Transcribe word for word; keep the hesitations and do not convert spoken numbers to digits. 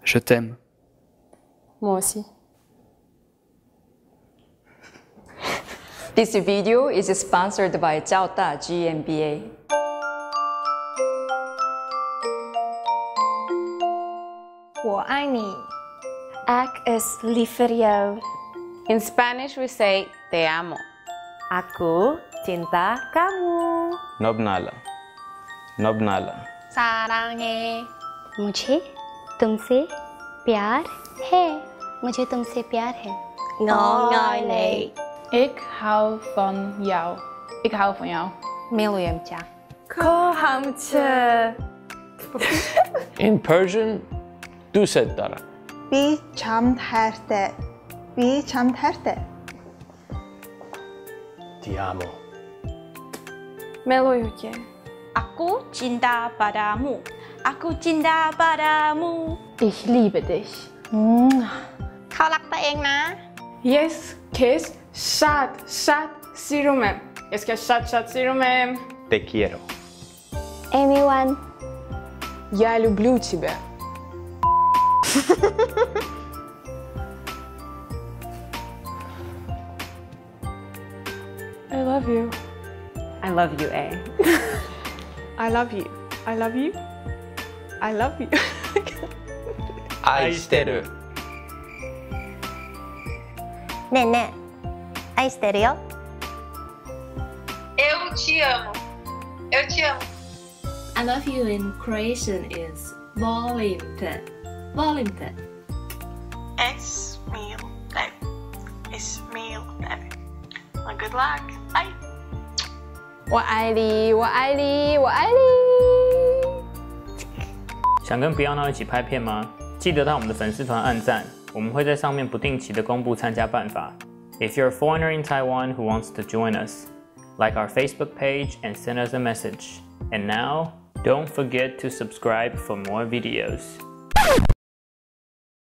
Je t'aime. Moi aussi. This video is sponsored by Jiaota G M B A. Ek is lief vir jou. In Spanish we say te amo. Aku cinta kamu. Nobnala. Nobnala. 사랑해. मुझे तुमसे प्यार है. मुझे तुमसे प्यार है. Ngoi nee. Ik hou van jou. Ik hou van jou. Milujem ťa. Kocham cię. In Persian, دوست دارم. بی چم ترته بی چم ترته Ti amo. Miluju ťa. Aku cinta padamu. Aku cinta padamu. Ich liebe dich. เขารักตัวเองนะ Yes, kiss, shot, shot, sirumem. Yes, kiss, shot, shot, sirumem. Te quiero. Anyone? Я люблю тебя. I love you. I love you, A. I love you. I love you. I love you. 愛してる. ねえねえ、愛してるよ。 Eu te amo. Eu te amo. I love you in Croatian is volim te. Volim te. Es mil tevi. Es mil tevi. Well, good luck. Bye. 我爱你，我爱你，我爱你。 想跟不要闹一起拍片吗？记得到我们的粉丝团按赞，我们会在上面不定期的公布参加办法。If you're a foreigner in Taiwan who wants to join us, like our Facebook page and send us a message. And now, don't forget to subscribe for more videos.